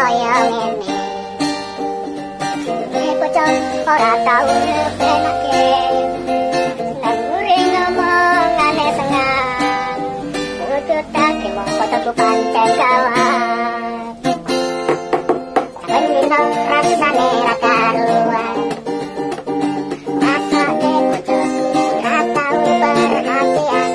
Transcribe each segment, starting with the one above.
kaya ngene. Duwe bocah ora tau ngebenake, nangure ngomongane sengang, kudu tak trimo fotoku pancen gawat. Saben rasane ra karuan, rasane bojoku ora tau perhatian.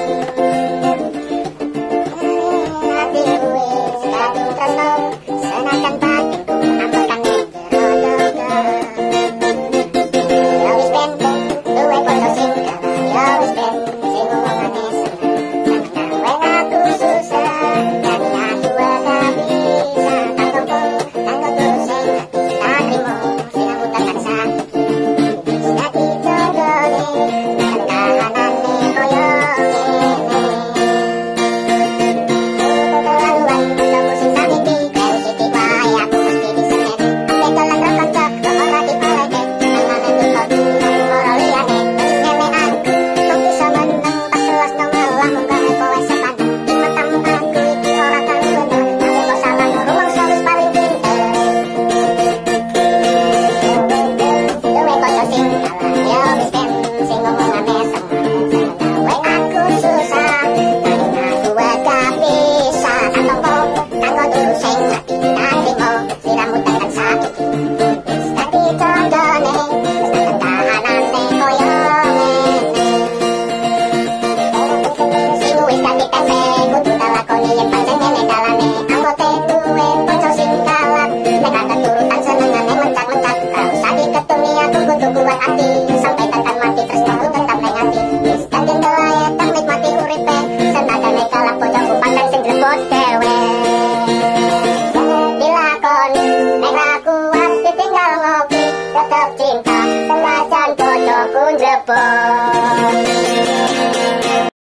Hatiku wis kadung tresno, senajan batinku ambekan jero dodo. Ya wis ben duwe bojo sing gawe, ya wis ben sing ngomongane seneng. Nang aku susah, dan aku ora bisa tak tompo, kanggo tulus sing tak trimo, sinambu tekan sakit. Dadi jogone, kahanane koyo ngene. Keterlaluan bojoku sing sakiti, krew sithik wae aku mesti disenen. Ampe dolan ro kanca, kok ora dipaleke, nangane tukok nang moro liyane. Wis ngemekan, kok bisa meneng pas jelas nang malah mung gawe kowe sepandang. Ing matamu aku iki ora tau bener, tapi kok salah rumangsa wis paling pinter. Duwe bojo sing salah, ya wis ben sing ngomongane seneng. Gawe aku susah, nanging aku ora bisa tak tompo, kanggo tulus sing ati tak trimo, siramu tekan sakit. Wis dadi jogone, wis tekan kahanane koyo ngene. Sing wis dadi tempe, kudu tak lakoni yen pancen ngene dalane. Anggote duwe bojo sing galak, nek ada turutan senengane mencak-mencak. Ra usah diketuni aku kudu kuat ati, sampai tekan mati tresno tetap nang ati. Wis dadi doae tak nikmati uripe, senajan nek kalak bojoku pancen sing jebot dhewe. Dilakoni, nek ra kuat ditinggal ngopi, tetep cinta, senajan bojoku jebot.